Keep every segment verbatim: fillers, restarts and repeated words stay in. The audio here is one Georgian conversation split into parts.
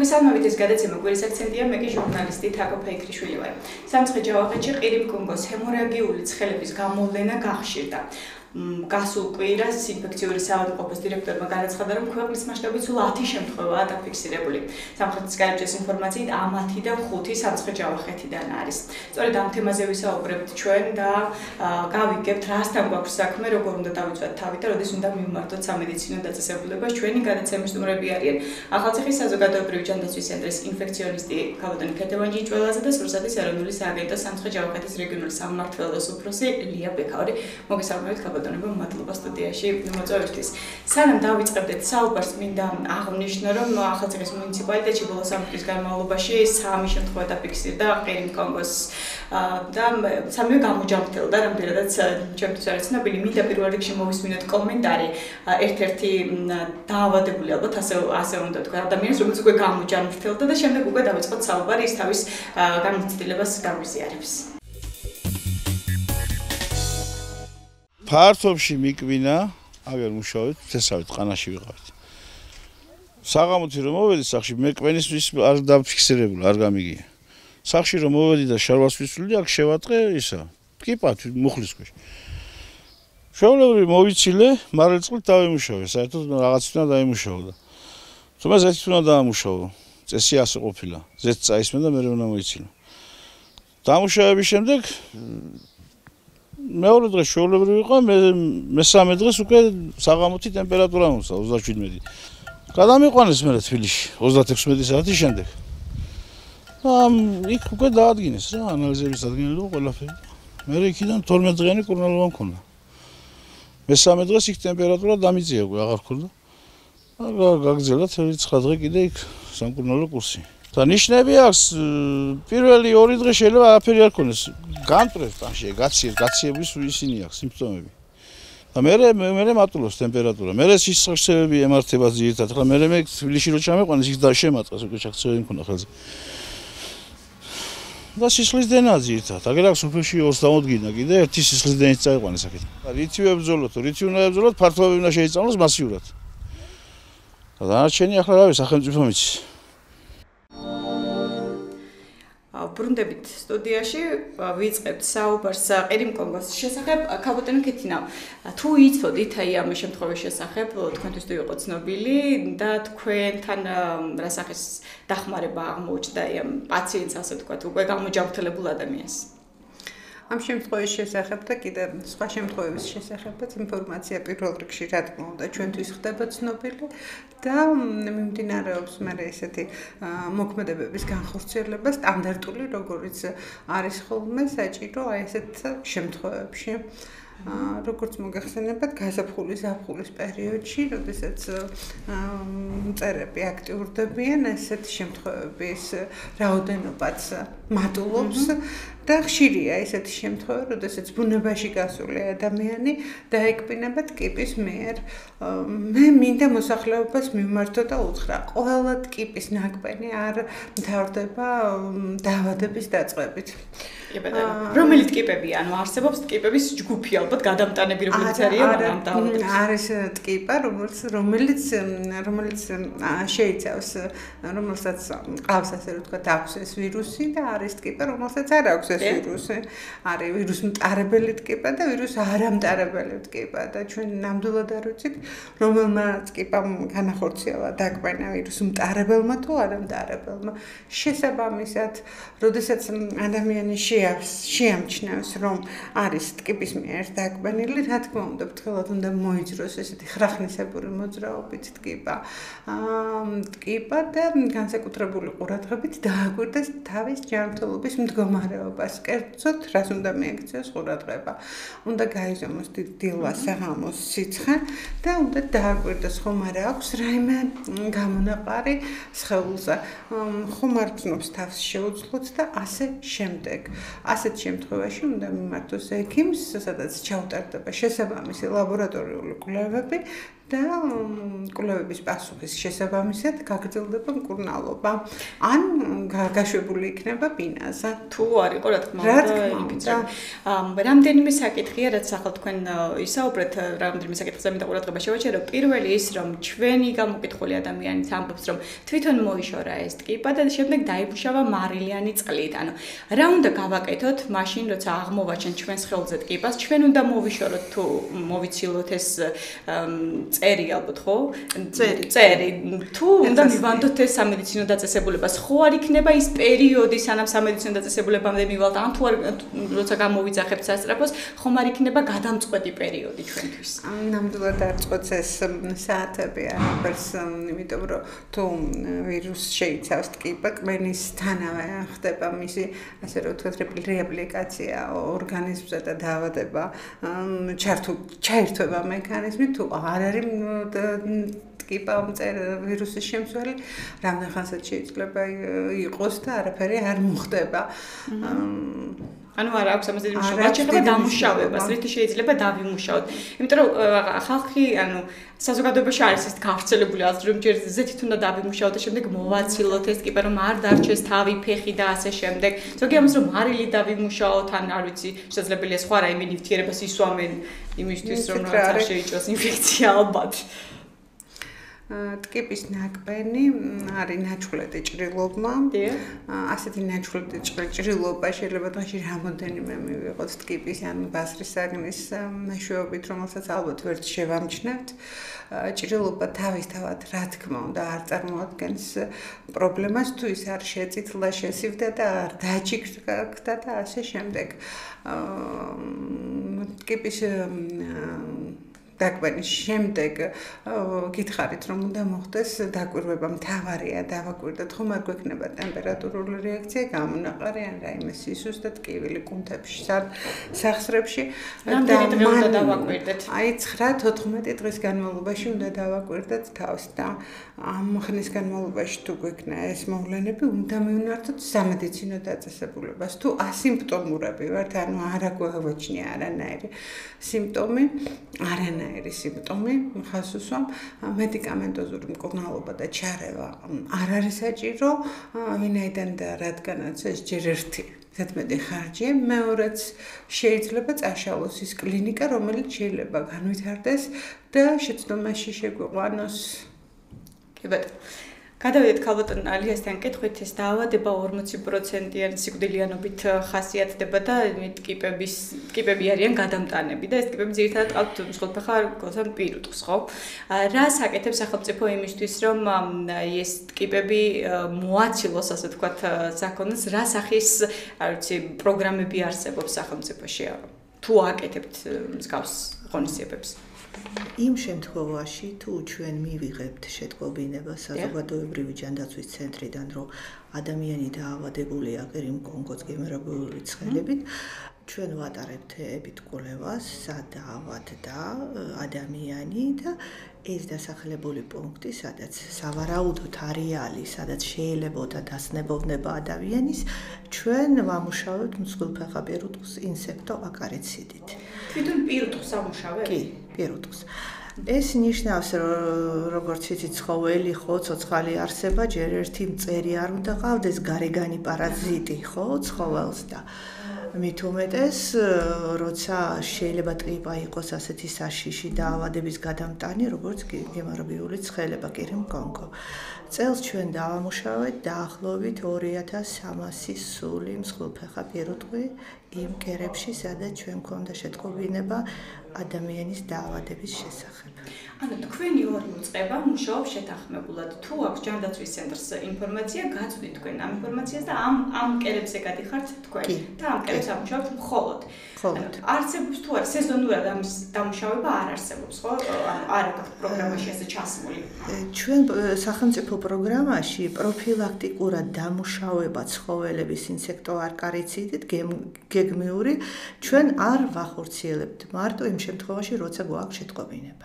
მოგესალმებით, ეს გადაცემა კვირის აქცენტია, მე კი ჟურნალისტი თაკო ფეიქრიშვილი ვარ. სამცხე ჯავახეთში ყირიმკონგოს ჰემორაგიული ცხელების გამოვლენა გახშირდა. გასულ კვირას ინფექციური საავადმყოფოს დირექტორმა განაცხადა, რომ ქვეყნის მასშტაბით სულ ათი შემთხვევაა დაფიქსირებული. სამხრეთის გაეროს ინფორმაციით ამ ათიდან ხუთი სამცხე ჯავახეთიდან არის. სწორედ ამ თემაზე ვისაუბრებთ ჩვენ და გავიგებთ, რასთან გვაქვს საქმე, როგორ უნდა დავიცვათ თავი და როდის უნდა მივმართოთ სამედიცინო დაწესებულებას. ჩვენი გადაცემის სტუმრები არიან ახალციხის საზოგადოებრივი ჯანდაცვის ცენტრის ინფექციონისტი ქალბატონი ქეთევან ჭიჭველაძე და სურსათის ეროვნული სააგენტოს სამცხე ჯავახეთის რეგიონული სამმართველოს უფროსი ლია ბექაური. მოგესალმებით ქალბატონი. მადლობა სტუდიაში მოწვევისთვის. სანამ დავიწყებდეთ საუბარს, მინდა აღვნიშნო, რომ ახალციხის მუნიციპალიტეტში ბოლო სამი წლის განმავლობაში სამი შემთხვევა დაფიქსირდა ყირიმკონგოს და სამივე გამოჯანმრთელდა, რამდენადაც ჩემთვის არის ცნობილი. მინდა პირველ რიგში მოვისმინოთ კომენტარი ერთ-ერთი დაავადებული, ალბათ ასე ასე უნდა თქვა, ადამიანს, რომელიც უკვე გამოჯანმრთელდა და შემდეგ უკვე დავიწყოთ საუბარი ის თავის გამოცდილებას გამიზიარებს. ფართობში მიკვინა, აგერ მუშაობთ, წესავით ყანაში ვიყავით. საღამოთი რომ მოვედი სახში, მე კვენისთვის არ დაფიქსირებული, არ გამიგია. სახში რომ მოვედი და შარვას ვისვლიდი, აქ შევატყე ისა, ტკიპად მუხლის ქვეშ. შეულებრივი მოვიცილე, მარილწყლით დავიმუშავე, საერთოდ რაღაცით უნდა დაიმუშაო. თუმცა ზეთით უნდა დაამუშავო. წესი ასე ყოფილა. ზეთ წაისმე და მე უნდა მოიცილო. დამუშავების შემდეგ მეორე დღეს შეულებრივი იყო, მე მესამე დღეს უკვე საღამოთი ტემპერატურა მომცა ოცდაშვიდმეტი. გადამიყვანეს მე თბილისში ოცდაექვსმეტი საათის შემდეგ. და იქ უკვე დაადგინეს რა, ანალიზების ადგილები ყველაფერი. მე იქიდან თორმეტ დღიანი კურნალობა მქონდა. მესამე დღეს იქ ტემპერატურა დამიწია უკვე აღარ ქონდა. და გაგზელდა ცხრა დღე კიდე იქ სამკურნალო კურსი. და ნიშნები აქვს, პირველი ორი დღე შეიძლება არაფერი არ ქონდეს. განტრევს ტანში, გაციებს, გაციების ისინი აქვს სიმპტომები. და მე მე მატულობს ტემპერატურა. მე სისხლისეები ემართება ძირითადად. ახლა მე მე თბილისში რო ჩამეყვანეს, იქ შემატყეს უკვე ჩაქცევი მქონდა ხელზე. და სისხლის დენა ძირითადად. აგერ აქვს უფეში ორს დამოდგინა კიდე ერთი სისხლის დენის წაიყვანეს აქეთ. რითი ვებრძოლოთ, რითი უნდა ვებრძოლოთ, ფართობები უნდა შეიცვალოს მასიურად. და დანარჩენი ახლა რავი, სახელმწიფო მიცის. ბრუნდებით სტუდიაში ვიწყებთ საუბარს ყირიმკონგოს შესახებ. ქალბატონი ქეთინა, თუ იცოდით აი ამ შემთხვევის შესახებ, თქვენთვის თუ იყო ცნობილი და თქვენთან რა სახის დახმარება აღმოჩნდა აი ამ პაციენტს, ასე ვთქვათ, უკვე გამოჯანმრთელებულ ადამიანს? ამ შემთხვევის შესახებ და კიდევ სხვა შემთხვევების შესახებაც ინფორმაცია პირველ რიგში რა თქმა უნდა ჩვენთვის ხდება ცნობილი და მიმდინარეობს მე ესეთი მოქმედებების განხორციელება სტანდარტული, როგორიც არის ხოლმე საჭირო აი ესეთ შემთხვევებში. როგორც მოგახსენებათ, გაზაფხულის ზაფხულის პერიოდში, როდესაც მწერები აქტიურდებიან, ესეთი შემთხვევების რაოდენობაც მატულობს და ხშირია ესეთი შემთხვევა, როდესაც ბუნებაში გასული ადამიანი დაეკბინება ტკიპის მიერ. მე მინდა მოსახლეობას მიმართო და უთხრა, ყველა ტკიპის ნაკბენი არ მთავრდება დაავადების დაწყებით. რომელი ტკიპებია? ანუ არსებობს ტკიპების ჯგუფი, ალბათ გადამტანები, რომელიც არიან ამ დაავადებას. არის ტკიპა, რომელიც რომელიც რომელიც შეიცავს, რომელსაც ყავს ასე რომ ვთქვათ, აქვს ეს ვირუსი და არის ტკიპა, რომელსაც არ აქვს ეს ვირუსი. არის ვირუს მტარებელი ტკიპა და ვირუს არამტარებელი ტკიპა და ჩვენ ნამდვილად არ ვიცით, რომელმა ტკიპამ განახორციელა დაკბენა ვირუს მტარებელმა თუ არამტარებელმა. შესაბამისად, როდესაც ადამიანი შეამჩნევს, რომ არის ტკიპის მიერ დაკბენილი, რა თქმა უნდა, ფრთხილად უნდა მოიძროს ესეთი ხრახნისებური მოძრაობით ტკიპა. ტკიპა და განსაკუთრებული ყურადღებით დააკვირდეს თავის ჯანმრთელობის მდგომარეობას. კერძოდ, რას უნდა მიექცეს ყურადღება. უნდა გაიზომოს დილა საღამოს სიცხე და უნდა დააკვირდეს, ხომ არა აქვს რაიმე გამონაყარი სხეულზე. ხომ არ გრძნობს თავს შეუძლოთ და ასე შემდეგ. ასეთ შემთხვევაში უნდა მიმართოს ექიმს, სადაც ჩაუტარდება შესაბამისი ლაბორატორიული კვლევები და კვლევების პასუხის შესაბამისად გაგრძელდება მკურნალობა ან გაშვებული იქნება ბინაზე. თუ არ იყო რა თქმა უნდა, რამდენიმე საკითხია, რაც ახლა თქვენ ისაუბრეთ, რამდენიმე საკითხზე მინდა ყურადღება შევაჩერო. პირველი ის, რომ ჩვენი გამოკითხული ადამიანიც ამბობს, რომ თვითონ მოიშორა ეს ტკიპა და შემდეგ დაიმუშავა მარილიანი წყლით. ანუ რა უნდა გავაკეთოთ მაშინ, როცა აღმოვაჩენთ ჩვენს ხელზე ტკიპას, ჩვენ უნდა მოვიშოროთ თუ მოვიცილოთ ეს წერი ალბათ ხო? წერი, წერი. თუ უნდა მივანდოთ ეს სამედიცინო დაწესებულებას, ხო არ იქნება ის პერიოდი, სანამ სამედიცინო დაწესებულებამდე მივალთ, ან თუ არ როცა გამოვიძახებთ სასწრაფოს, ხომ არ იქნება გადამწყვეტი პერიოდი ჩვენთვის. ნამდვილად არ წყვეტს ეს საათები არაფერს, იმიტომ რომ თუ ვირუსს შეიცავს ტკიპა, კმენისთანავე ხდება მისი, ასე რომ ვთქვათ, რეპლიკაცია ორგანიზმზე და დაავადება ჩაერთვება მექანიზმი, თუ არ არის ტკიპა ვირუსის შემცველი, რამდენ ხანსაც შეიძლება იყოს და არაფერი არ მოხდება. ანუ არ აქვს ამაზე მნიშვნელობა, შეიძლება დამუშავებას, რითი შეიძლება დავიმუშაოთ. იმიტომ რომ ხალხი, ანუ საზოგადოებაში არის ეს გავრცელებული აზრი, რომ ჯერ ზეთით უნდა დავიმუშაოთ და შემდეგ მოვაცილოთ ეს ტკიპა, რომ არ დარჩეს თავი, ფეხი და ასე შემდეგ. ზოგი ამას რომ მარილი დავიმუშაოთ, ან არ ვიცი, შესაძლებელია სხვა რაიმე ნივთიერებას ისვამენ იმისთვის, რომ არ შეიჭრას ინფექცია ალბათ. ტკიპის ნაკბენი არის ნაჩვენები ჭრილობმა. ასეთი ნაჩვენები ჭრილობა შეიძლება დღეში რამოდენიმე მივიღოთ ტკიპის ან ბასრის საგნის მეშვეობით, რომელსაც ალბათ ვერც შევამჩნევთ. ჭრილობა თავისთავად, რა თქმა უნდა, არ წარმოადგენს პრობლემას, თუ ის არ შეწითლა, შესივდა და არ დაჯიჭდა და ასე შემდეგ. ტკიპის დაკვენის შემდეგ გითხარით რომ უნდა მოხდეს დაკვირვება, მთავარია დავაკვირდეთ, ხომ არ გვექნება ტემპერატურული რეაქცია, გამონაყარი ან რაიმე სისუს და ტკივილი კუნთებში, სახსრებში და დღე უნდა დავაკვირდეთ. აი ცხრა თოთხმეტი დღის განმავლობაში უნდა დავაკვირდეთ თავს და ამ ხნის განმავლობაში თუ გვექნა ეს მოვლენები, უნდა მივնართოთ სამედიცინო დაწესებულებას. თუ ასიმპტომურები ვართ, ანუ არ აგვაჩნია არანაირი სიმპტომი, არანაირი სიმპტომი, ხას უსვამ, მედიკამენტოზური მკურნალობა და ჩარევა არ არის საჭირო, ვინაიდან და რადგანაც ეს ჯერ ერთი ზედმეტი ხარჯია, მეორეც შეიძლება წაშალოს ის კლინიკა, რომელიც შეიძლება განვითარდეს და შეცდომაში შეგვიყვანოს. კი ბატონო. გადავიდეთ ქალბატონ ალიასთან კითხვით, ეს დაავადება ორმოცი პროცენტიანი სიკვდილიანობით ხასიათდება და ტკიპების ტკიპები არიან გადამტანები და ეს ტკიპები ძირითადად ყავთ მსხვილფეხა რგოლთან პირუტყვს, ხო? რას აკეთებს სახელმწიფო იმისთვის, რომ ეს ტკიპები მოაცილოს, ასე ვთქვათ, საქონელს, რა სახის, არ ვიცი, პროგრამები არსებობს სახელმწიფოში? თუ აკეთებთ მსგავს ღონისძიებებს? იმ შემთხვევაში, თუ ჩვენ მივიღებთ შეტყობინება საზოგადოებრივი ჯანდაცვის ცენტრიდან, რომ ადამიანი დაავადებულია ყირიმკონგოს გემერაბიული ცხელებით, ჩვენ ვატარებთ ებით კვლევას, სად დაავადდა ადამიანი და ეს დასახლებული პუნქტი, სადაც სავარაუდოდ არეალი, სადაც შეიძლებოდა დასნებოვნება ადამიანის, ჩვენ ვამუშავებთ მსხვილფეხა პირუტყვის ინსექტოაკარიციდით. თვითონ პირუტყვს ამუშავებთ? კი, პირუტყვს. ეს ნიშნავს, რომ როგორც იცით, ცხოველი, ხო, ცოცხალი არსება, ჯერ ერთი მწერი არ უნდა ყავდეს გარეგანი პარაზიტი, ხო, ცხოველს და მით უმეტეს, როცა შეიძლება ტკიპა იყოს ასეთი საშიში დაავადების გადამტანი, როგორც გემარბიული ცხელება, ყირიმკონგო. წელს ჩვენ დავამუშავეთ დაახლოებით ორი ათას სამასი სული მსხვილფეხა პირუტყვი იმ კერებში, სადაც ჩვენ გვქონდა შეტყობინება ადამიანის დაავადების შესახებ. ანუ თქვენი ორი მოწყება მუშაობს შეთანხმებულად. თუ აქვს ჯანდაცვის ცენტრს ინფორმაცია, გაწვდით თქვენ ამ ინფორმაციას და ამ ამ კერებზე გადიხართ თქვენ და ამ კერებს ამუშავებთ მხოლოდ. მხოლოდ. არსებობს თუ არა სეზონურად ამის დამუშავება არ არსებობს, ხო? ანუ არ აქვს პროგრამაში ესე ჩასმული. ჩვენ სახელმწიფო პროგრამაში პროფილაქტიკურად დამუშავება ცხოველების ინსექტოარკარიციდით გეგმიური ჩვენ არ ვახორციელებთ მარტო იმ შემთხვევაში, როცა გვაქვს შეტყობინება.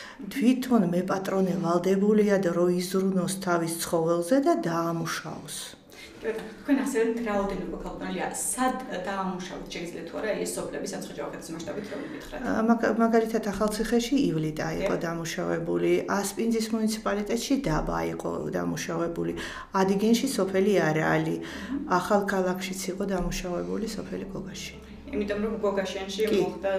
თვითონ მეპატრონე ვალდებულია და რო იზრუნოს თავის ცხოველზე და დაამუშაოს. თქვენ ასევე რაოდენობა ქალბატონია სად დაამუშავეთ შეგიძლიათ თუ არა ეს სოფლები სამცხე-ჯავახეთის მასშტაბით რომ მითხრათ მაგალითად ახალციხეში ივლიდა იყო დამუშავებული ასპინძის მუნიციპალიტეტში დაბა იყო დამუშავებული ადიგენში სოფელი არალი ახალქალაქშიც იყო დამუშავებული სოფელი გოგაში იმიტომ რომ გოგაშენში მოხდა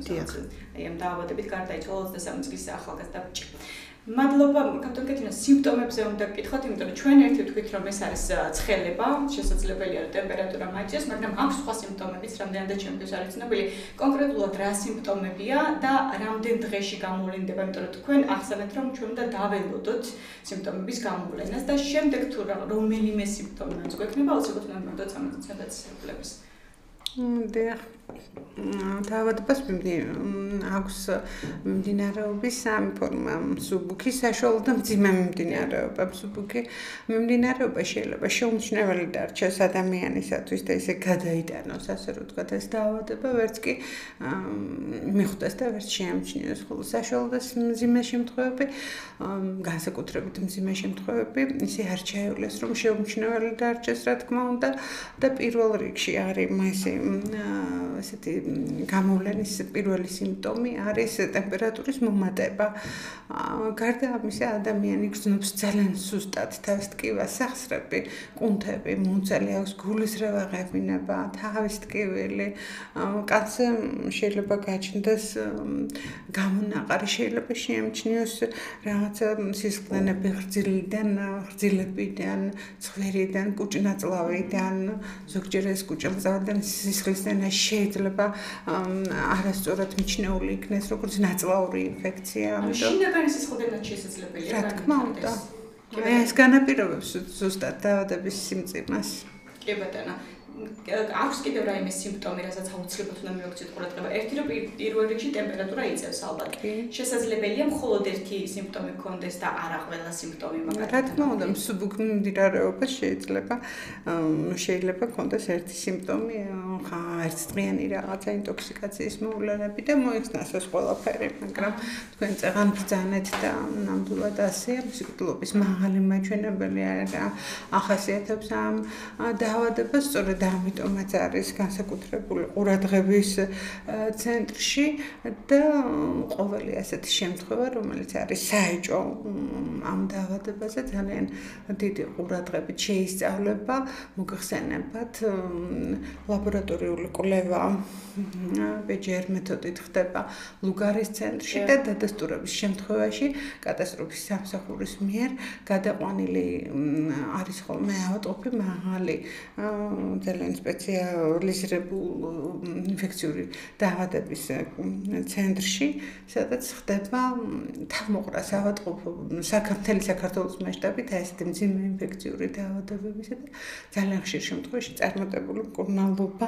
აი ამ დაავადებით გარდაიცვალა ოცდასამი წლის ახალგაზრდა ბიჭი მადლობა კაპიტან კეთინოს სიმპტომებზე უნდა გკითხოთ, იმიტომ რომ ჩვენ ერთი ვთქვით რომ ეს არის ცხელება, შესაძლებელია რომ ტემპერატურა მაიძიოს, მაგრამ აქვს სხვა სიმპტომებიც, რამდენადაც ჩემთვის არის ცნობილი, კონკრეტულად რა სიმპტომებია და რამდენ დღეში გამოვლინდება, იმიტომ რომ თქვენ ახსენეთ რომ ჩვენ უნდა დაველოდოთ სიმპტომების გამოვლენას და შემდეგ თუ რომელიმე სიმპტომი მაინც გვექნება, აუცილებლად უნდა მივდოთ სამედიცინო დაწესებულებას. დიახ. დაავადებას აქვს მიმდინარეობის სამი ფორმა მსუბუქი საშუალო და მძიმე მიმდინარეობა მსუბუქი მიმდინარეობა შეიძლება შეუმჩნეველი დარჩეს ადამიანისათვის და ისე გადაიტანოს ასე რომ ვთქვათ ეს დაავადება ვერც კი მიხვდეს და ვერც შეამჩნიოს ხოლო საშუალო და მძიმე შემთხვევები განსაკუთრებით მძიმე შემთხვევები ისე არ ჩაივლეს რომ შეუმჩნეველი დარჩეს რა თქმა უნდა და პირველ რიგში არის მასე ესეთი გამოვლენის პირველი სიმპტომი არის ტემპერატურის მომატება. გარდა ამისა ადამიანი გრძნობს ძალიან სუსტად თავს ტკივას, სახსრები, კუნთები, მუნცელი აქვს, გულის რევაღებინება, თავის ტკივილი, კაცზე შეიძლება გაჩნდეს გამონაყარი, შეიძლება შეამჩნიოს რაღაცა სისხლდენები ღრძილიდან, ღრძილებიდან, ცხვირიდან, კუჭნაწლავიდან, ზოგჯერ ეს კუჭნაწლავიდან სისხლისდენა შეიძლება არასწორად მიჩნეული იქნეს როგორც ნაწლავური ინფექცია, ამიტომ შინაგანი სისხლდენა შესაძლებელია. რა თქმა უნდა. ეს განაპირობებს ზუსტად დაავადების სიმძიმას. კი ბატონო. აქვს კიდევ რაიმე სიმპტომი, რასაც აუცილებლად უნდა მივაქციოთ ყურადღება. ერთი რომ პირველ რიგში ტემპერატურა იწევს ალბათ. შესაძლებელია მხოლოდ ერთი სიმპტომი გქონდეს და არა ყველა სიმპტომი მაგალითად. რა თქმა უნდა, მსუბუქ მიმდინარეობა შეიძლება შეიძლება გქონდეს ერთი სიმპტომი, ხა ერთწლიანი რაღაცა ინტოქსიკაციის მოვლენები და მოიხსნას ეს ყველაფერი, მაგრამ თქვენ წეღან ბრძანეთ და ნამდვილად ასეა, სიკვდილობის მაღალი მაჩვენებელი ახასიათებს ამ დაავადებას, სწორედ ამიტომაც არის განსაკუთრებული ყურადღების ცენტრში და ყოველი ასეთი შემთხვევა, რომელიც არის საეჭო ამ დაავადებაზე ძალიან დიდი ყურადღებით შეისწავლება, მოგხსენებათ ლაბორატორიული კვლევა პე ჯე არ მეთოდით ხდება ლუგარის ცენტრში და დადასტურების შემთხვევაში კატასტროფის სამსახურის მიერ გადაყვანილი არის ხოლმე ავადმყოფი მაღალი ძალიან სპეციალიზირებულ ინფექციური დაავადების ცენტრში, სადაც ხდება თავმოყრას ავადმყოფობა საქართველოს საქართველოს მასშტაბით ესეთი მძიმე ინფექციური დაავადებებისა და ძალიან ხშირ შემთხვევაში წარმატებული მკურნალობა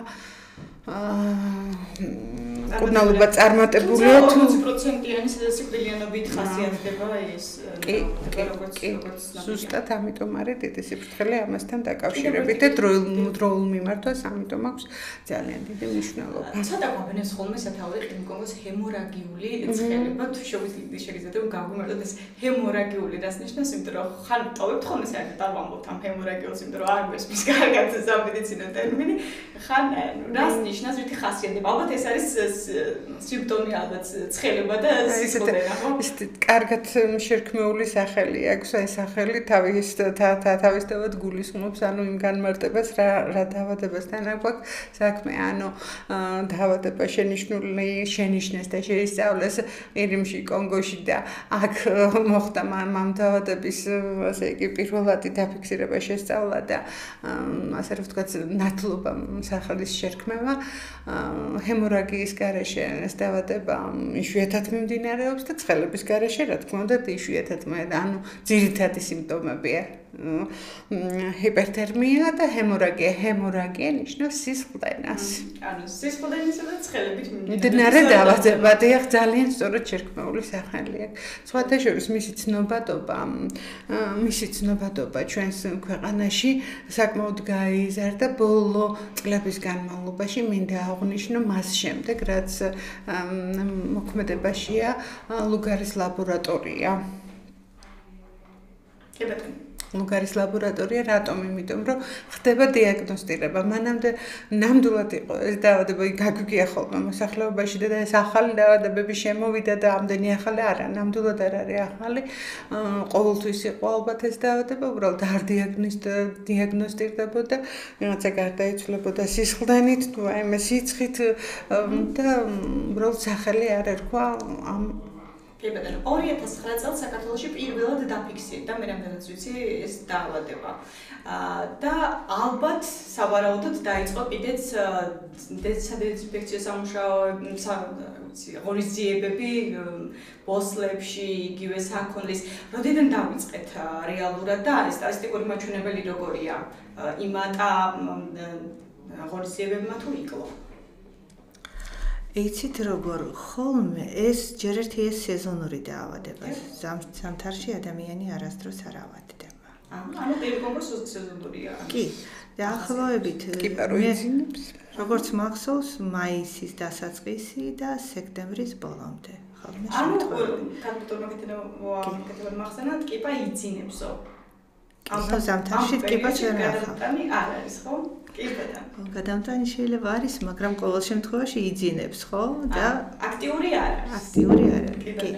მკურნალობა წარმატებულია თუ ოცი პროცენტიანი სიკვდილიანობით ხასიათდება ეს როგორც როგორც ზუსტად ამიტომ არის დიდი სიფრთხილე ამასთან დაკავშირებით და დროულ მიმართვას ამიტომ აქვს ძალიან დიდი მნიშვნელობა. ცოტა გვაბნევს ხოლმე სათავე ყინკომოს ჰემორაგიული ცხელება თუ შეგვიძლია შეგიძლიათ რომ გავუმარტოთ ეს ჰემორაგიული რას ნიშნავს, იმიტომ რომ ხან ტოვებთ ხოლმე საერთოდ არ ვამბობთ ამ ჰემორაგიულს, იმიტომ რომ არ გვესმის კარგად სამედიცინო ტერმინი, ხან რას ნიშნავს რითი ხასიათდება? ალბათ ეს არის სიმპტომი, ალბათ ცხელება და სისხლდენა, ხო? ისეთი კარგად შერქმეული სახელი აქვს, აი სახელი თავის თავისთავად გულისხმობს, ანუ იმ განმარტებას რა რა დაავადებასთან აქვს საქმე, ანუ დაავადება შენიშნული შენიშნეს და შეისწავლეს ყირიმში, კონგოში და აქ მოხდა ამ დაავადების ასე იგი პირველადი დაფიქსირება შესწავლა და ასე რომ ვთქვათ ნათლობა სახელის შერქმევა ჰემორაგიის გარეშე ეს დაავადება იშვიათად მიმდინარეობს და ცხელების გარეშე რა თქმა უნდა იშვიათად ანუ ძირითადი სიმპტომებია ჰიპერთერმია და ჰემორაგია. ჰემორაგია ნიშნავს სისხლდენას. ანუ სისხლდენისა და ცხელებით მიმდინარე დაავადება. დიახ, ძალიან სწორად შერქმეული სახელი აქვს. სხვათა შორის მისი ცნობადობა, მისი ცნობადობა ჩვენს ქვეყანაში საკმაოდ გაიზარდა ბოლო წლების განმავლობაში. მინდა აღვნიშნო მას შემდეგ, რაც მოქმედებაშია ლუგარის ლაბორატორია. კი ბატონო. ლუგარის ლაბორატორია რატომ? იმიტომ რომ ხდება დიაგნოსტირება. მანამდე ნამდვილად იყო ეს დაავადება გაგვიგია ხოლმე მოსახლეობაში და ეს ახალი დაავადებები შემოვიდა და ამდენი ახალი არა, ნამდვილად არ არის ახალი. ყოველთვის იყო ალბათ ეს დაავადება, უბრალოდ არ დიაგნოსტირდებოდა, რაღაცა გარდაიცვლებოდა სისხლდენით, თუ აი მე სიცხით და უბრალოდ სახელი არ ერქვა ამ კი ბატონო, ორი ათას ცხრა წელს საქართველოში პირველად დაფიქსირდა, მე რამდენიც ვიცი, ეს დაავადება. და ალბათ სავარაუდოდ დაიწყო კიდეც სადეზინფექციო სამუშაოები, ღონისძიებები ბოსლებში, იგივე საქონლის. როდიდან დავიწყეთ რეალურად და ეს სტატისტიკური მაჩვენებელი როგორია? იმატა ღონისძიებებმა თუ იკლო? იცით როგორ ხოლმე ეს ჯერ ერთი ეს სეზონური დაავადება. ზამთარში ადამიანი არასდროს არ ავადდება. ანუ ტელეკომპოს სეზონურია. კი, დაახლოებით კიპაროიძინებს. როგორც მახსოვს, მაისის დასაწყისი და სექტემბრის ბოლომდე. ხოლმე ანუ შემთხვევები. კაპიტოლმა კეთება მახსენა, ტკიპა იძინებსო. ამ ზამთარში ტკიპა ჩვენ არ გადამტანი არ არის, ხო? კი ბატონო. გადამტანი შეიძლება არის, მაგრამ ყოველ შემთხვევაში იძინებს, ხო? და აქტიური არ არის. აქტიური არ არის. კი.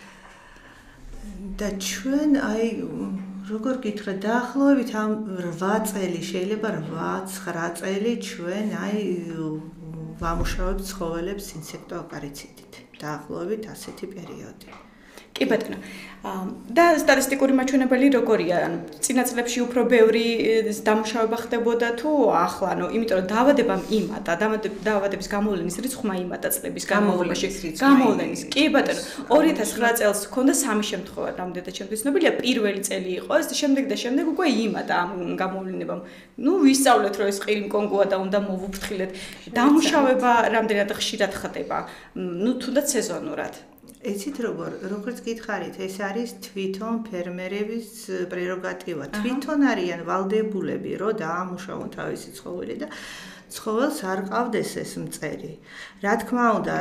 და ჩვენ აი როგორ გითხრა, დაახლოებით ამ რვა წელი, შეიძლება რვა ცხრა წელი ჩვენ აი ვამუშავებთ ცხოველებს ინსექტოაკარიციდით. დაახლოებით ასეთი პერიოდი. კი ბატონო. და სტატისტიკური მაჩვენებელი როგორია? ანუ წინა წლებში უფრო ბევრი დამუშავება ხდებოდა თუ ახლა? ანუ იმიტომ რომ დაავადებამ იმატა, დაავადების გამოვლენის რიცხვმა იმატა წლების განმავლობაში. გამოვლენის. კი ბატონო. ორი ათას ცხრა წელს ჰქონდა სამი შემთხვევა, რამდენადაც ჩემთვის ცნობილია, პირველი წელი იყო ეს და შემდეგ და შემდეგ უკვე იმატა ამ გამოვლენებამ. ნუ ვისწავლეთ რომ ეს ყირიმკონგოა და უნდა მოვუფრთხილეთ. დამუშავება რამდენად ხშირად ხდება? ნუ თუნდაც სეზონურად. იცით როგორ, როგორც გითხარით, ეს არის თვითონ ფერმერების პრეროგატივა. თვითონ არიან ვალდებულები, რომ დაამუშავონ თავისი ცხოველი და ცხოველს არ ყავდეს ეს მწერი. რა თქმა უნდა,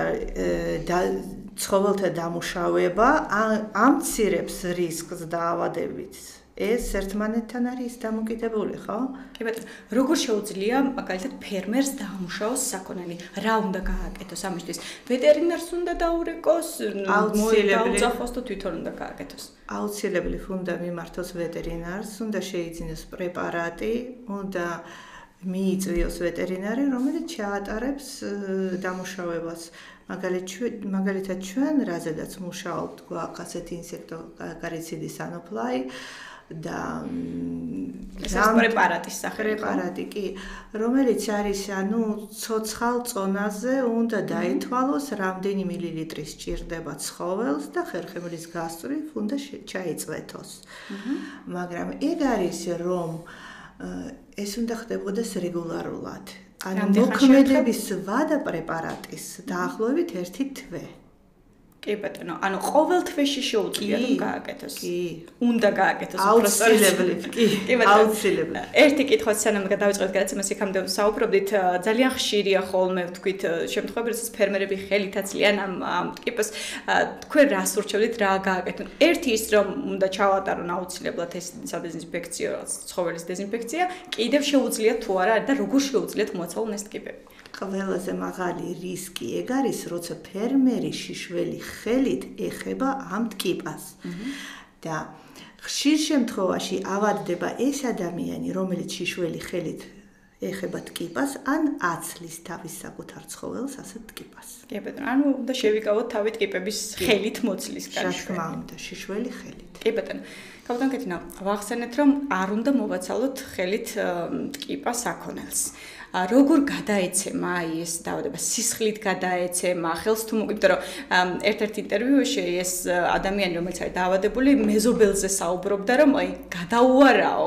ცხოველთა დამუშავება ამცირებს რისკს დაავადებით. ეს ერთმანეთთან არის დამოკიდებული, ხო? კი ბატონო, როგორ შეუძლია მაგალითად ფერმერს დაამუშავოს საქონელი? რა უნდა გააკეთოს ამისთვის? ვეტერინარს უნდა დაურეკოს, მოიძახოს თუ თვითონ უნდა გააკეთოს? აუცილებლად უნდა მიმართოს ვეტერინარს, უნდა შეიძინოს პრეპარატი, უნდა მიიწვიოს ვეტერინარი, რომელიც ჩაატარებს დამუშავებას. მაგალითად ჩვენ, რაზედაც მუშაობთ, გვაქვს ასეთი ინსექტოაკარიციდის ანოფლაი და ეს პრეპარატის სახელი. პრეპარატი კი, რომელიც არის ანუ ცოცხალ წონაზე უნდა დაითვალოს, რამდენი მილილიტრი სჭირდება ცხოველს და ხერხემლის გასწვრივ უნდა ჩაიწვეთოს. მაგრამ ეგ არის რომ ეს უნდა ხდებოდეს რეგულარულად. ანუ მოქმედების ვადა პრეპარატის დაახლოებით ერთი თვე. კი ბატონო, ანუ ყოველ თვეში შეუძლია რომ გააკეთოს. კი. უნდა გააკეთოს აუცილებლად, კი. აუცილებლად. ერთი კითხვაც სანამ დავიწყოთ გადაცემას იქამდე საუბრობდით, ძალიან ხშირია ხოლმე ვთქვით შემთხვევები, როდესაც ფერმერები ხელით აცლიან ამ ტკიპას, თქვენ რას ურჩევთ რა გააკეთონ? ერთი ის რომ უნდა ჩავატარონ აუცილებლად ეს სადეზინფექციო ცხოველის დეზინფექცია, კიდევ შეუძლიათ თუ არა და როგორ შეუძლიათ მოაცალონ ეს ტკიპები? ყველაზე მაღალი რისკი ეგ არის, როცა ფერმერი შიშველი ხელით ეხება ამ ტკიპას. და ხშირ შემთხვევაში ავადდება ეს ადამიანი, რომელიც შიშველი ხელით ეხება ტკიპას, ან აცლის თავის საკუთარ ცხოველს ასეთ ტკიპას. კი ბატონო, ანუ უნდა შევიკავოთ თავი ტკიპების ხელით მოცლის რა თქმა უნდა, შიშველი ხელით. კი ბატონო. კაპიტან კეთინა, ვახსენეთ რომ არ უნდა მოვაცალოთ ხელით ტკიპას საქონელს. როგორ გადაეცემა ეს დაავადება? სისხლით გადაეცემა, ხელს თუ მოგიწევთ, რომ ერთ-ერთ ინტერვიუში ეს ადამიანი, რომელიც არის დაავადებული, მეზობელზე საუბრობდა, რომ აი გადაუარაო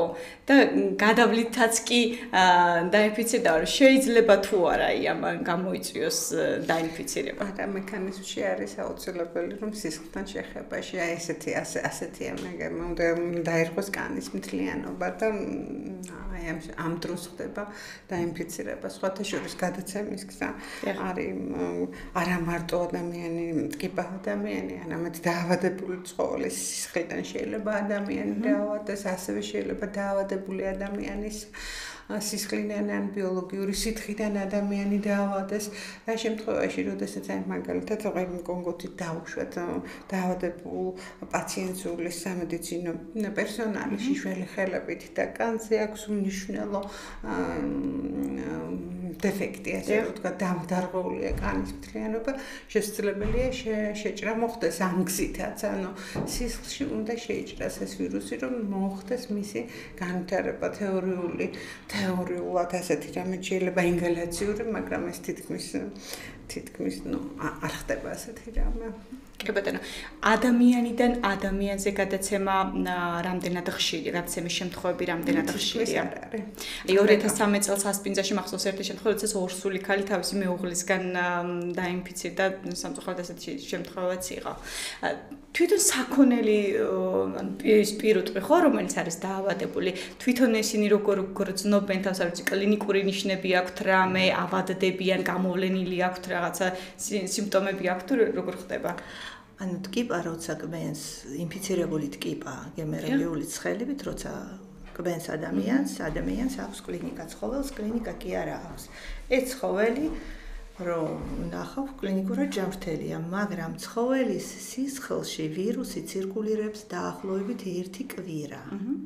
და გადავლითაც კი დაინფიცირდა, რომ შეიძლება თუ არა ამან გამოიწვიოს დაინფიცირება. და მექანიზმში არის აუცილებელი, რომ სისხლთან შეხებაში აი ესეთი ასეთი ამბები უნდა დაერღვეს კანის მთლიანობა და აი ამ ამ დროს ხდება დაინფიცირება. სხვათა შორის გადაცემის გზა არის არა მარტო ადამიანი, ტკიპა ადამიანი, არამედ დაავადებული ცხოველის სისხლიდან შეიძლება ადამიანი დაავადდეს, ასევე შეიძლება დაავადებული ადამიანის სისხლიდან ან ბიოლოგიური სითხიდან ადამიანი დაავადდეს. და შემთხვევაში, როდესაც აი მაგალითად ღვინო კონგოთი დაუშვათ დაავადებულ პაციენტს უვლის სამედიცინო პერსონალი შიშველი ხელებით და კანზე აქვს უმნიშვნელო დეფექტი, ასე ვთქვათ, დამდარღვეულია კანის მთლიანობა, შესაძლებელია შეჭრა მოხდეს ამ გზითაც, ანუ სისხლში უნდა შეიჭრას ეს ვირუსი, რომ მოხდეს მისი განვითარება თეორიული თეორიულად ასეთი რამე შეიძლება ინგალაციური, მაგრამ ეს თითქმის თითქმის ნუ არ ხდება ასეთი რამე. კი ბატონო, ადამიანიდან ადამიანზე გადაცემა რამდენად ხშირია, გადაცემის შემთხვევები რამდენად ხშირია? აი ორი ათას სამი წელს ასპინძაში მახსოვს ერთი შემთხვევა, როდესაც ორსული ქალი თავისი მეუღლისგან დაინფიცირდა, სამწუხაროდ ასეთი შემთხვევაც იყო. თვითონ საქონელი სპირუტყვი ხო, რომელიც არის დაავადებული, თვითონ ესენი როგორ გრძნობენ თავს, არ ვიცი, კლინიკური ნიშნები აქვთ რამე, ავადდებიან, გამოვლენილი აქვთ რაღაცა სიმპტომები აქვთ, როგორ ხდება? ანუ ტკიპა როცა კბენს, ინფიცირებული ტკიპა გემერალიული ცხელებით, როცა კბენს ადამიანს, ადამიანს აქვს კლინიკა, ცხოველს კლინიკა კი არა აქვს. ეს ცხოველი რომ ნახავ კლინიკურად ჯანმრთელია, მაგრამ ცხოველის სისხლში ვირუსი ცირკულირებს დაახლოებით ერთი კვირა.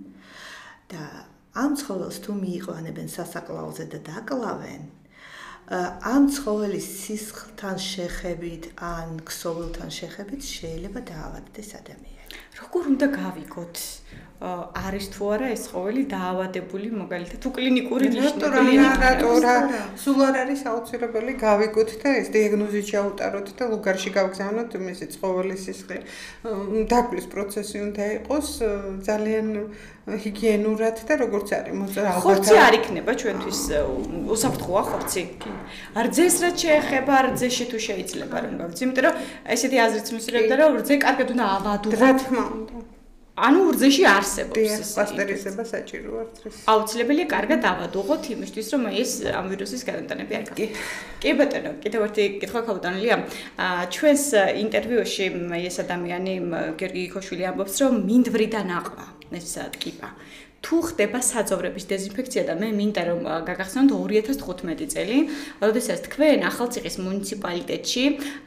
და ამ ცხოველს თუ მიიყვანებენ სასაკლაოზე და დაკლავენ, ამ ცხოველის სისხლთან შეხებით ან ქსოვილთან შეხებით შეიძლება დაავადდეს ადამიანი. როგორ უნდა გავიგოთ? არის თუ არა ეს ცხოველი დაავადებული, მაგალითად, თუ კლინიკური ნიშნები არა, სულ არ არის აუცილებელი გავიგოთ და ეს დიაგნოზი ჩაუტაროთ და ლუგარში გავგზავნოთ მისი ცხოველის სისხლი. დაკლის პროცესი უნდა იყოს ძალიან ჰიგიენურად და როგორც არის მოწრა ალბათ. ხორცი არ იქნება ჩვენთვის უსაფრთხოა ხორცი. რძეს რაც შეეხება, რძეში თუ შეიძლება რომ გავიცი, იმიტომ რომ ესეთი აზრიც მისურვებდა რომ რძე კარგად უნდა ავადოთ. რა თქმა უნდა. ანუ რძეში არსებობს ეს პასტერიზება საჭიროა რძეს. აუცილებელია კარგად ავადუღოთ იმისთვის, რომ ეს ამ ვირუსის გადამტანები არ გახდეს. კი ბატონო, კიდევ ერთი კითხვა ქავდანელია. ჩვენს ინტერვიუში ეს ადამიანი გიორგი იქოშვილი ამბობს, რომ მინდვრიდან აყვა ეს ტკიპა. თუ ხდება საძოვრების დეზინფექცია და მე მინდა რომ გაგახსენოთ ორი ათას თხუთმეტი წელი, როდესაც თქვენ ახალციხის მუნიციპალიტეტში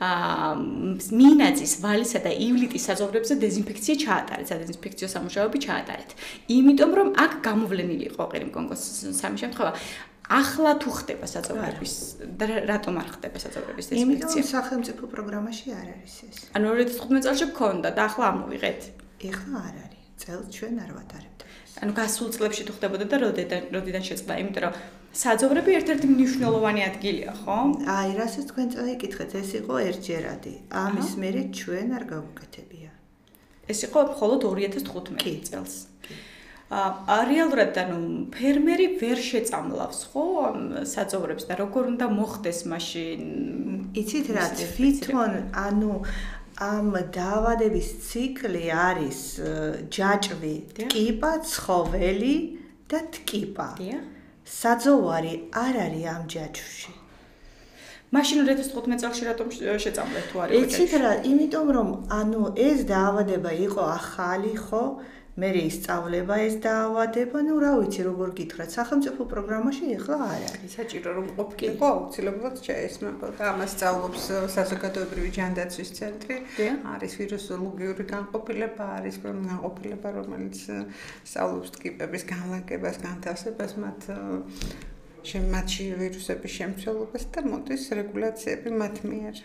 მინაძის, ვალისა და ივლიტის საძოვრებზე დეზინფექცია ჩაატარეთ, სადეზინფექციო სამუშაოები ჩაატარეთ. იმიტომ რომ აქ გამოვლენილი იყო ყირიმკონგოს სამი შემთხვევა. ახლა თუ ხდება საძოვრების და რატომ არ ხდება საძოვრების დეზინფექცია? იმიტომ სახელმწიფო პროგრამაში არ არის ეს. ანუ ორი ათას თხუთმეტი წელს გქონდა და ახლა ამოვიღეთ. ეხლა არ არის. წელს ჩვენ არ ვატარებთ. ანუ გასულ წლებში თუ ხდებოდა და როდიდან როდიდან შეწყდა, იმიტომ რომ საძოვრები ერთ-ერთი მნიშვნელოვანი ადგილია, ხო? აი, რასაც თქვენ წაიკითხეთ, ეს იყო ერთჯერადი. ამის მერე ჩვენ არ გავუკეთებია. ეს იყო მხოლოდ ორი ათას თხუთმეტი წელს. აა რეალურად ანუ ფერმერი ვერ შეწამლავს, ხო, საძოვრებს და როგორ უნდა მოხდეს მაშინ? იცით რა, თვითონ ანუ ამ დაავადების ციკლი არის ჯაჭვი, ტკიპა, ცხოველი და ტკიპა. საძოვარი არ არის ამ ჯაჭვში. მაშინ ორი ათას თხუთმეტი წელს რატომ შეწამლეთ თუ არის? იცით რა, იმიტომ რომ ანუ ეს დაავადება იყო ახალი, ხო? მე ისწავლება ეს დაავადება, ну რა ვიცი როგორ გითხრათ, სახელმწიფო პროგრამაში ეხლა არ არის. საჭირო რომ ყოფილიყო აუცილებლად შეესმებოდა. ამას სწავლობს საზოგადოებრივი ჯანდაცვის ცენტრი. არის ვირუსოლოგიური განყოფილება, არის განყოფილება, რომელიც სწავლობს ტკიპების განლაგებას, განთავსებას, მათ შემათში ვირუსების შემცველობას და მოდის რეგულაციები მათ მიერ.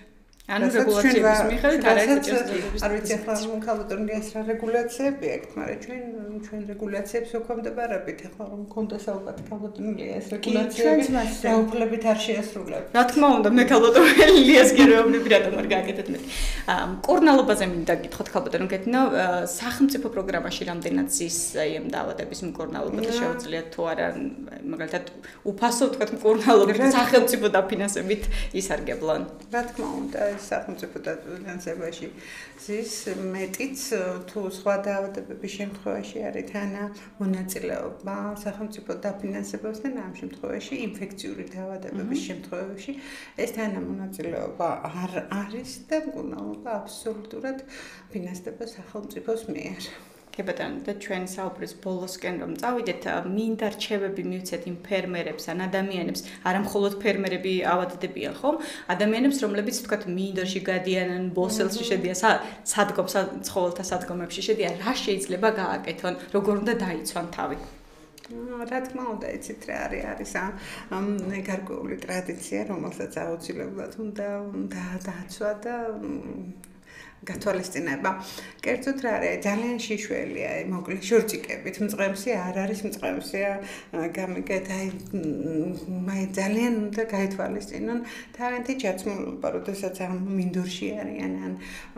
ანუ რეგულაციების მიხედვით არაერთი წესდების არ ვიცი ახლა ქალბატონიას რა რეგულაციები აქვს, მაგრამ ჩვენ ჩვენ რეგულაციებს ვქვემდებარებით, ახლა რომ მქონდა საუბარი ქალბატონიას რეგულაციები დაუფლებით არ შეასრულებთ. რა თქმა უნდა, მე ქალბატონიას გერეობები რატომ არ გააკეთეთ მე. მკურნალობაზე მინდა გითხოთ ქალბატონო გეთნო, სახელმწიფო პროგრამაში რამდენად ზის აი ამ დაავადების მკურნალობა და შეუძლიათ თუ არა, მაგალითად უფასო თქვათ მკურნალობით სახელმწიფო დაფინანსებით ისარგებლონ. რა თქმა უნდა სახელმწიფო დაფინანსებაში ზის მეტიც თუ სხვა დაავადებების შემთხვევაში არის თანა მონაწილეობა სახელმწიფო დაფინანსებასთან ამ შემთხვევაში ინფექციური დაავადებების შემთხვევაში ეს თანა მონაწილეობა არ არის და მკურნალობა აბსოლუტურად ფინანსდება სახელმწიფოს მიერ. კი ბატონო, და ჩვენი საუბრის ბოლოსკენ რომ წავიდეთ, მინდა რჩევები მივცეთ იმ ფერმერებს ან ადამიანებს, არა მხოლოდ ფერმერები ავადდებიან, ხომ? ადამიანებს, რომლებიც თქვათ მინდორში გადიან ან ბოსელში შედიან, სადგომს, ცხოველთა სადგომებში შედიან, რა შეიძლება გააკეთონ, როგორ უნდა დაიცვან თავი? რა თქმა უნდა, იცით რა არის, არის ამ გარკვეული ტრადიცია, რომელსაც აუცილებლად უნდა დააცვა და გათვალისწინება. კერძოდ რა არის, ძალიან შიშველია, მოკლედ შორჭიკებით, მწყემსი არ არის მწყემსია, გამიგეთ, აი მე ძალიან უნდა გაითვალისწინონ თავიანთი ჯაცმულობა, როდესაც ამ მინდორში არიან ან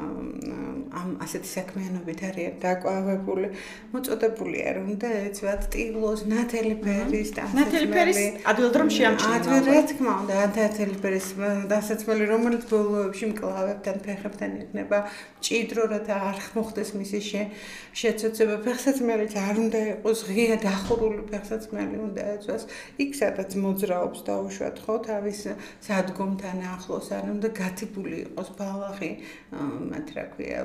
ამ ასეთი საქმიანობით არიან დაკვავებული, მოწოდებულია რომ და ეცვათ ტილოს, ნათელი ფერის და ნათელი ფერის ადვილად შეამჩნევია. ადვილად რა თქმა უნდა, ნათელი ფერის დასაცმელი, რომელიც ბოლოებში მკლავებთან, ფეხებთან იქნება ჭიდრო რათა არ მოხდეს მისი შეცოცება, ფეხსაცმელიც არ უნდა იყოს ღია დახურული ფეხსაცმელი უნდა ეწვას იქ სადაც მოძრაობს დაუშვათ ხო თავის სადგომთან ახლოს არ უნდა გათიბული იყოს ბალახი მათ რა ქვია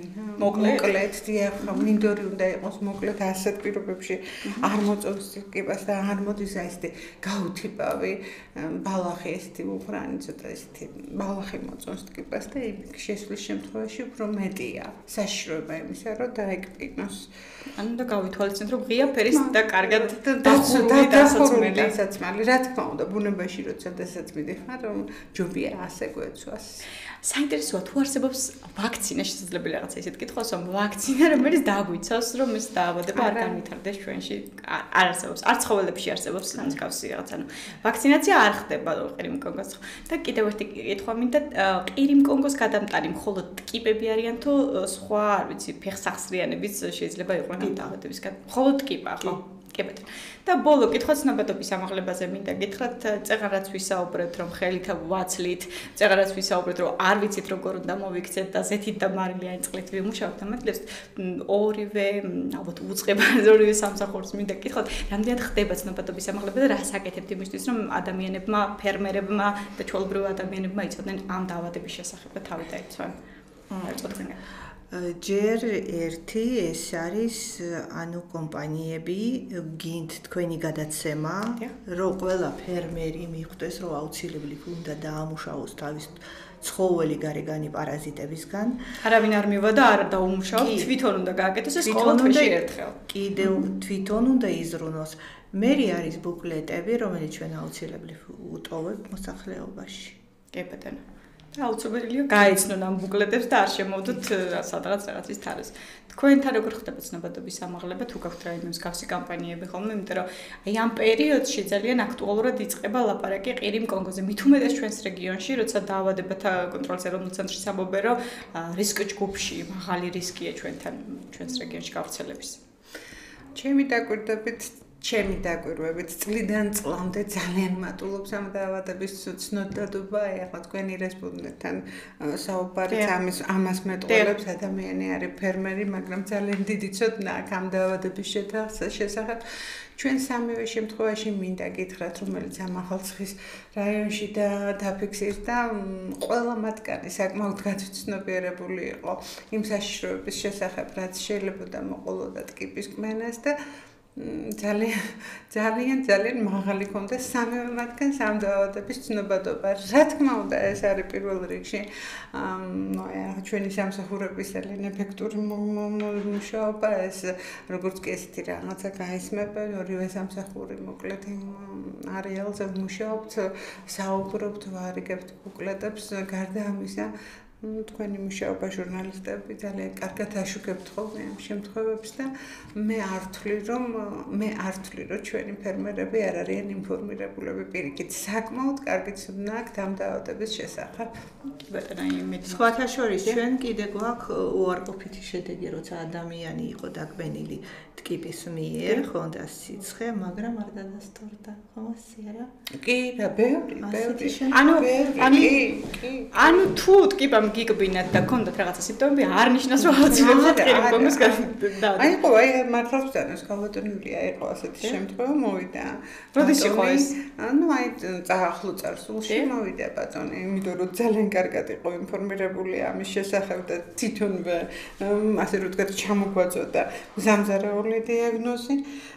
მოკლედ დიახ მინდორი უნდა იყოს მოკლედ ასეთ პირობებში არ მოწონს ტკიპას და არ მოდის ასეთი გაუთიბავი ბალახი ესეთი უხრანი ცოტა ესეთი ბალახი მოწონს ტკიპას და იქ შესვლის შემთხვევაში უფრო მეტია საშიშროება იმისა რომ დაეკპინოს ანუ და გავითვალისწინოთ რომ ღია ფერის და კარგად დახურული დასაცმელი დასაცმელი რა თქმა უნდა ბუნებაში როცა დასაცმელი ხარ რომ ჯობია ასე გვეცვას საინტერესოა თუ არსებობს ვაქცინა შესაძლებელი რაღაცა ისეთ კითხვას რომ ვაქცინა რომელიც დაგვიცავს რომ ეს დაავადება არ განვითარდეს ჩვენში არ არსებობს არ ცხოველებში არსებობს მსგავსი რაღაც ანუ ვაქცინაცია არ ხდება ყირიმკონგოს და კიდევ ერთი კითხვა მინდა ყირიმკონგოს გადამტანი მხოლოდ ტკიპები არიან თუ სხვა არ ვიცი ფეხსახსრიანებიც შეიძლება იყვნენ ამ დაავადებისგან მხოლოდ ტკიპა ხო კი ბატონო და ბოლო კითხვა ცნობადობის ამაღლებაზე მინდა გითხრათ წეღარაც ვისაუბრეთ რომ ხელით ვაცლით წეღარაც ვისაუბრეთ რომ არ ვიცით როგორ უნდა მოვიქცეთ და ზეთით და მარილიანი წყლით ვიმუშავოთ ამათლებს ორივე ალბათ უწყება ორივე სამსახურს მინდა გითხრათ რამდენად ხდება ცნობადობის ამაღლება და რას აკეთებთ იმისთვის რომ ადამიანებმა ფერმერებმა და ჩვეულებრივ ადამიანებმა იცოდნენ ამ დაავადების შესახებ და თავი დაიცვან წოთქნა ჯერ ერთი ეს არის ანუ კომპანიები გინდ თქვენი გადაცემა რომ ყველა ფერმერი მიხვდეს რომ აუცილებლად უნდა დაამუშავოს თავის ცხოველი გარეგანი პარაზიტებისგან არავინ არ მივა და არ დაუმუშავოთ თვითონ უნდა გააკეთოს ეს ყოველ თვეში ერთხელ კიდევ თვითონ უნდა იზრუნოს მერი არის ბუკლეტები რომელიც ჩვენ აუცილებლად უტოვებთ მოსახლეობაში კი ბატონო აუცილებელია გაიცნონ ამ ბუკლეტებს და არ შემოვდოთ სადღაც რაღაცის თარას. თქვენთან როგორ ხდება ცნობადობის ამაღლება თუ გაქვთ რაიმე მსგავსი კამპანიები ხოლმე, იმიტომ რომ აი ამ პერიოდში ძალიან აქტუალურად იწყება ლაპარაკი ყირიმკონგოზე. მით უმეტეს ჩვენს რეგიონში, როცა დაავადებათა კონტროლის ეროვნულ ცენტრში ამბობენ, რომ რისკ ჯგუფში მაღალი რისკია ჩვენთან ჩვენს რეგიონში გავრცელების. ჩემი დაკვირდებით ჩემი დაკვირვებით წლიდან წლამდე ძალიან მატულობს ამ დაავადების ცნობადობა, ახლა თქვენი რესპონდენტთან საუბარიც ამის ამას მეტყველებს ადამიანი არის ფერმერი, მაგრამ ძალიან დიდი ცოდნა აქვს ამ დაავადების შესახებ. ჩვენ სამივე შემთხვევაში მინდა გითხრათ, რომელიც ამ ახალციხის რაიონში და დაფიქსირდა და ყველა მათგანი საკმაოდ გაცნობიერებული იყო იმ საშიშროების შესახებ, რაც შეიძლება მოყოლოდა ტკიპის კმენას და ძალიან ძალიან ძალიან მაღალი ქონდა სამივე მათგანს ამ დაავადების ცნობადობა. რა თქმა უნდა, ეს არის პირველ რიგში ნუ აი ჩვენი სამსახურების ძალიან ეფექტური მუშაობა, ეს როგორც კი ესეთი რაღაცა გაისმება, ორივე სამსახური მოკლედ არეალზე მუშაობთ, საუბრობთ, ვარიგებთ ბუკლეტებს, გარდა ამისა თქვენი მუშაობა ჟურნალისტები ძალიან კარგად აშუქებთ ხოლმე ამ შემთხვევებს და მე არ ვთვლი რომ მე არ ვთვლი რომ ჩვენი ფერმერები არ არიან ინფორმირებულები პირიქით საკმაოდ კარგი ცოდნა აქვს ამ დაავადების შესახებ. ბატონო იმედი სხვათა შორის ჩვენ კიდე გვაქვს უარყოფითი შედეგი როცა ადამიანი იყო დაკბენილი ტკიპის მიერ ხონდა სიცხე მაგრამ არ დადასტურდა ხო ასე არა? კი რა ბევრი ბევრი ანუ ანუ ანუ თუ ტკიპამ გიგბინათ და გქონდათ რაღაცა სიმპტომები არ ნიშნავს რომ აუცილებლად ყირიმკომის გადადა. აი ხო აი მართლაც გავატონილია იყო ასეთი შემთხვევა მოვიდა. როდის იყო ეს? ანუ აი წაახლო წარსულში მოვიდა ბატონი, იმიტომ რომ ძალიან კარგად იყო ინფორმირებული ამის შესახებ და თვითონვე ასე რომ ვთქვათ ჩამოგვაწოდა ზამზარეული დიაგნოზი.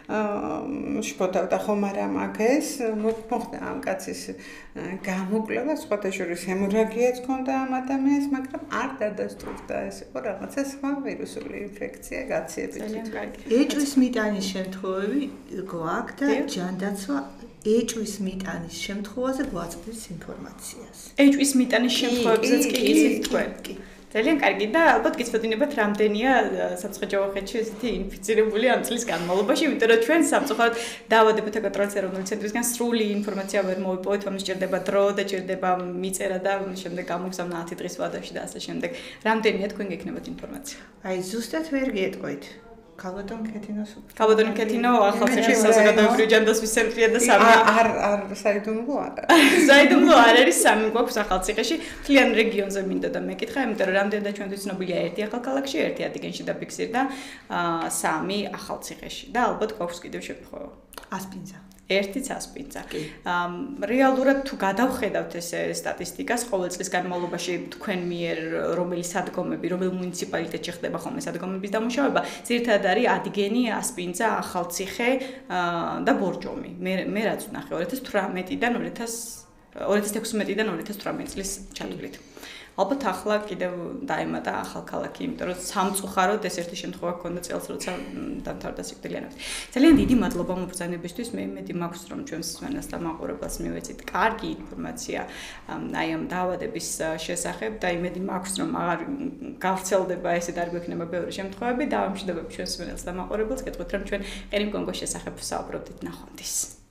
შფოთავდა ხომ არა მაგას, მოხდა ამ კაცის გამოკვლევა, სხვათა შორის ჰემორაგიაც ჰქონდა ამ ადამიანს, მაგრამ არ დადასტურდა, ეს იყო რაღაცა სხვა ვირუსული ინფექცია გაციებით. ძალიან კარგი. ეჭვის მიტანის შემთხვევები გვაქვს და ჯანდაცვა ეჭვის მიტანის შემთხვევაზე გვაწვდის ინფორმაციას. ეჭვის მიტანის შემთხვევებზეც კი იცით თქვენ? კი. ძალიან კარგი და ალბათ გიცნობინებათ რამდენია სამცხე-ჯავახეთში ესეთი ინფიცირებული ამ წლის განმავლობაში, იმიტომ რომ ჩვენ სამწუხაროდ დაავადებათა კონტროლის ეროვნული ცენტრისგან სრული ინფორმაცია ვერ მოვიპოვეთ, ამის ჭირდება დრო და ჭირდება მიწერა და შემდეგ გამოგზავნა ათი დღის ვადაში და ასე შემდეგ. რამდენია თქვენ გექნებათ ინფორმაცია? აი ზუსტად ვერ გეტყვით. ქალბატონ ქეთინოს ქალბატონ ქეთინო ახალციხის საზოგადოებრივი ჯანდაცვის ცენტრია და სამი არ არ საიდუმლო არა. საიდუმლო არ არის სამი გვაქვს ახალციხეში, მთლიან რეგიონზე მინდა და მეკითხა, იმიტომ რომ რამდენადაც ჩვენთვის ცნობილია ერთი ახალქალაქში, ერთი ადიგენში დაფიქსირდა, სამი ახალციხეში და ალბათ გვაქვს კიდევ შემთხვევა. ასპინძა. ერთიც ასპინძა. რეალურად თუ გადავხედავთ ეს სტატისტიკას ყოველ წლის განმავლობაში თქვენ მიერ რომელი სადგომები, რომელ მუნიციპალიტეტში ხდება ხოლმე სადგომების დამუშავება, ძირითადად არის ადიგენი, ასპინძა, ახალციხე და ბორჯომი. მე მე რაც ვნახე ორი ათას თვრამეტიდან ორი ათას ექვსმეტიდან ორი ათას თვრამეტ წლის ჩათვლით. ალბათ ახლა კიდევ დაემატა ახალქალაქი, იმიტომ რომ სამწუხაროდ ეს ერთი შემთხვევა ჰქონდა წელს, როცა დამთავრდა სიკვდილიანობით. ძალიან დიდი მადლობა მობრძანებისთვის. მე იმედი მაქვს, რომ ჩვენს მსმენელს და მაყურებელს მივეცით კარგი ინფორმაცია აი ამ დაავადების შესახებ და იმედი მაქვს, რომ აღარ გავრცელდება ესეთ არ გვექნება ბევრი შემთხვევები და ამშვიდობებ ჩვენს მსმენელს და მაყურებელს, გეტყვით, რომ ჩვენ ყირიმკონგოს შესახებ საუბრობდით ნახვამდის.